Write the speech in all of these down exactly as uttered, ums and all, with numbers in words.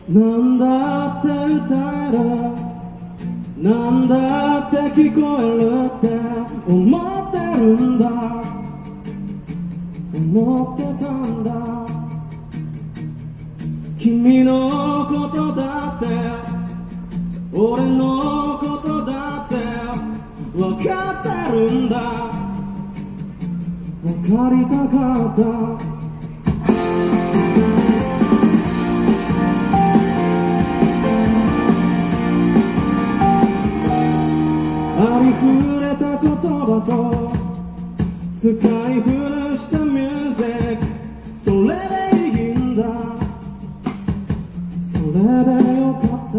なんだって歌える、なんだって聞こえるって思ってるんだ、思ってたんだ。君のことだって俺のことだって分かってるんだ、分かりたかった。ありふれた言葉と使い古したミュージック、それでいいんだ、それでよかった。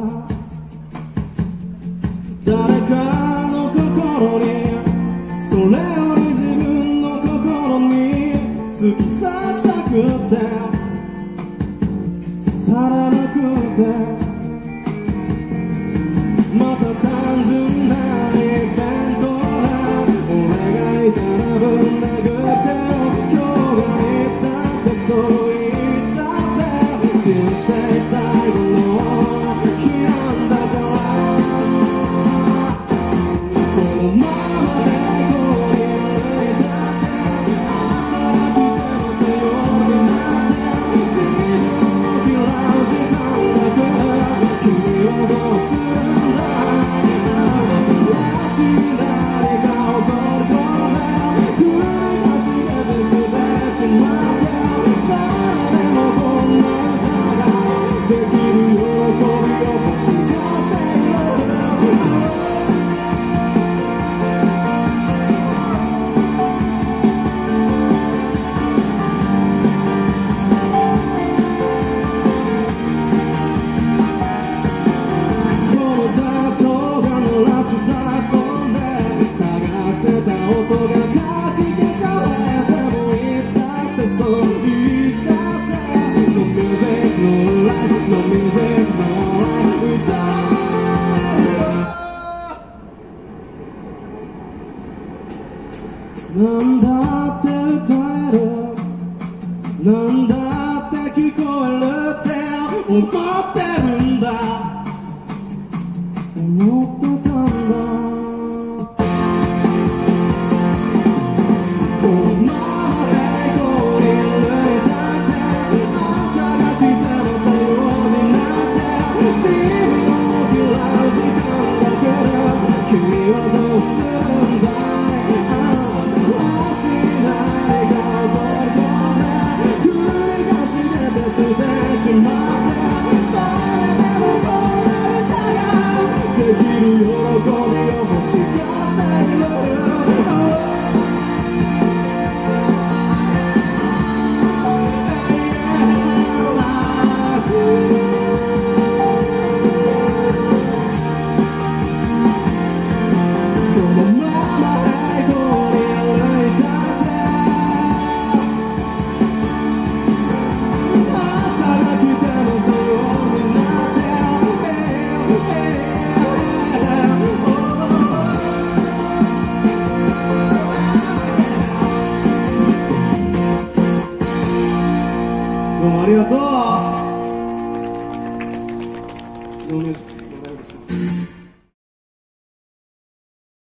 誰かの心にそれより自分の心に突き刺したくて刺さらなくて、また単純なイベントだ、俺がいたらぶん殴ってよ、今日がいつだってそういつだって人生最後の日なんだから、このままでこうに歩いたって朝が来ても夜になって自分を嫌う時間だから、君をどうするんだ、何か起こり込め、繰り返しで捨てちまって、さあでもこんな歌ができる喜びを欲しがっている。この雑踏が鳴らす雑音で探してた音がかき消されても、いつだってそういつだって No music no life No music no life 歌える。なんだって歌える、なんだって聞こえるって思ってるんだ、思ってたんだ。このままでこうに歩いたって朝が来てまた夜になって自分を嫌う時間だけど、君はどうするんだい、あなたはしないかを取り込んで繰り返しで捨てちまって、それでもこんな歌ができる喜びを欲しがっている。どうもありがとう。